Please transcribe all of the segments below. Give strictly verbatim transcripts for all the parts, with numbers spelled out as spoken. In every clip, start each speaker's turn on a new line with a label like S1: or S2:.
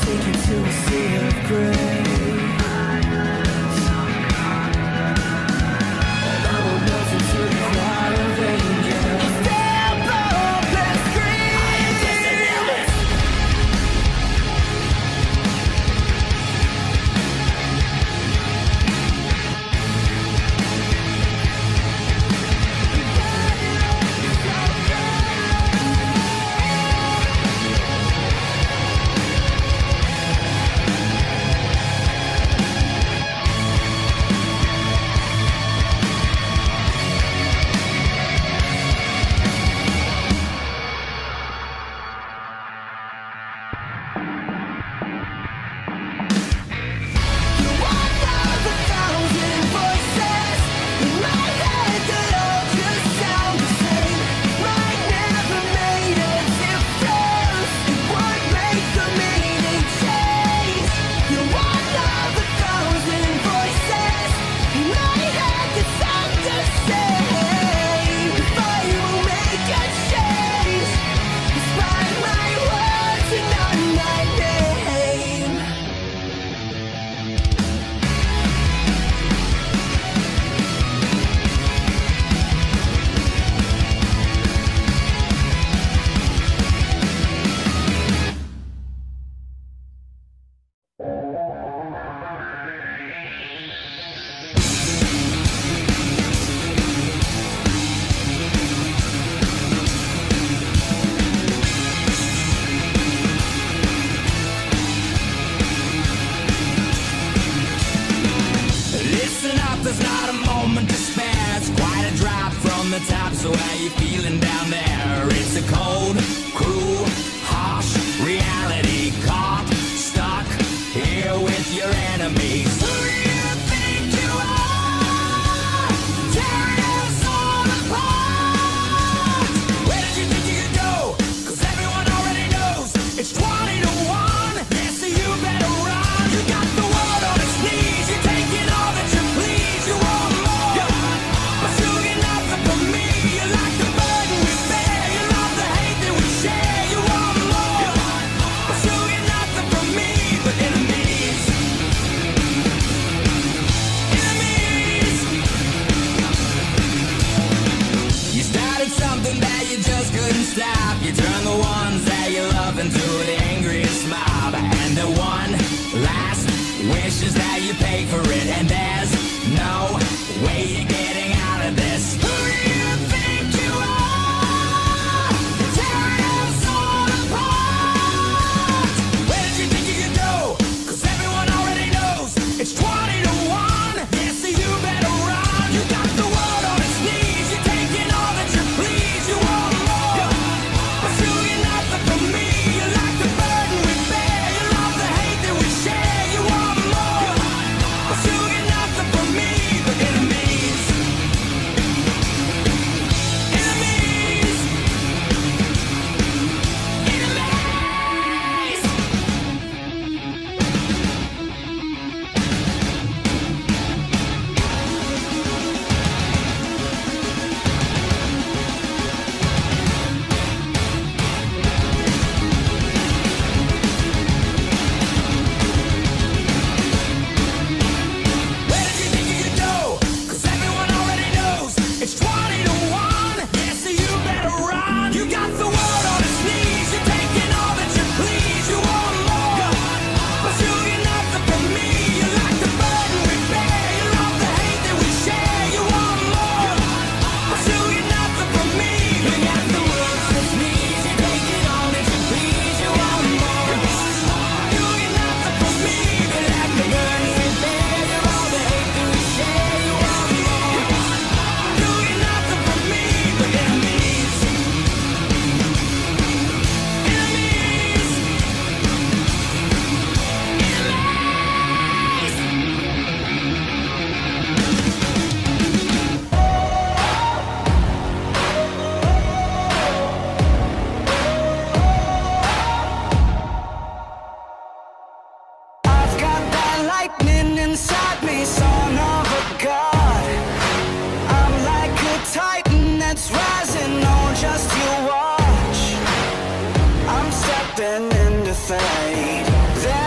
S1: Sink into a sea of gray. So how you feeling down there? It's a cold, cruel, harsh reality. Caught, stuck here with your enemies. Who do you think you are? Tearing us all apart. Where did you think you could go? Cause everyone already knows it's twenty to one. Yeah, so you better run. You got the world on its knees. You're taking all that you please. You want more, but you get nothing from me. You like the burden we bear. You love the hate that we share. You want more, but you get nothing from me. But enemies, enemies. You started something that you just couldn't stop. You turned the ones that you love into the angriest mob. And the one last wish is that you pay for it. And there's no way you're getting out of this. Who do you think you are? Tearing us all apart. Where did you think you could go? Cause everyone already knows it's twenty to one. Yeah, so you better run. You got the world on its knees. You're taking all that you please. You want more, but you get nothing from me. You like the burden we bear. You love the hate that we share. You want more, but you get nothing from me. But enemies, enemies, where did you think you could go? Cause everyone already knows it's twenty to one. Yeah, so you better run. You got the world on its knees. You're taking all that you please. You want more, but you get nothing from me. You like the burden we bear. You love the hate that we share. You want more, but you get nothing from me. You got the world on its knees. You're taking all that you please. You want more, you get nothing from me. You like the burden we bear. You love the hate that we share. You want more, you get nothing from me. But enemies, enemies, I've got that lightning inside me, son of a god. I'm like a titan that's rising on, just you watch. I'm stepping into fate. There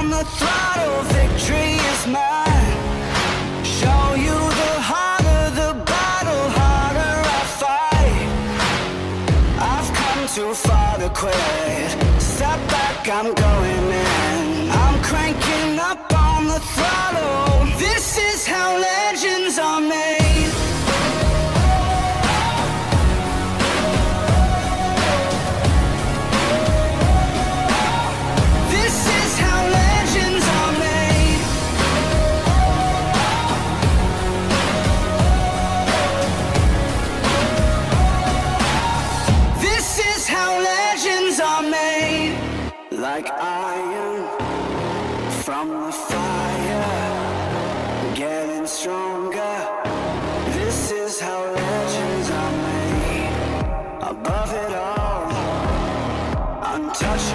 S2: on the throttle, victory is mine. Show you the harder the battle, harder I fight. I've come too far to quit. Step back, I'm going in. I'm cranking up on the throttle. This is how legends are made. This is how legends are made. This is how legends are made. Like iron from the fire, getting stronger. This is how legends are made. Above it all, untouchable.